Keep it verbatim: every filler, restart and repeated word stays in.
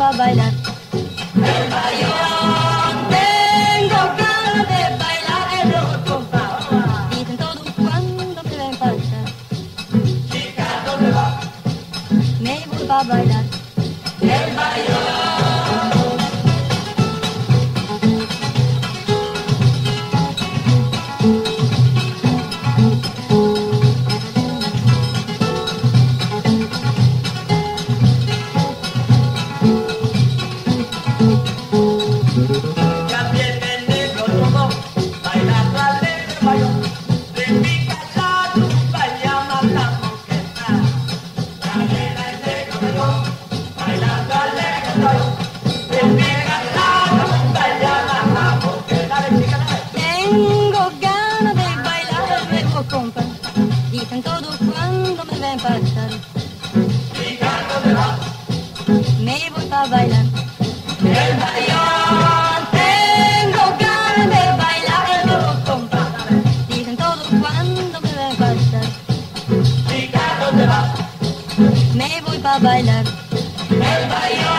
pa' bailar. El bayón, tengo ganas de bailar el rock, compa. Dicen todos cuando me ven pasar. Chica, ¿dónde va? Me voy pa' bailar. El bayón. Tengo ganas de bailar el nuevo compa. Dicen todos cuando me ven pasar. Chica, ¿dónde va? Me voy pa' bailar. El bayón. Tengo ganas de bailar el nuevo compa. Dicen todos cuando me ven pasar. Chica, ¿dónde va? Me voy pa' bailar. El bayón.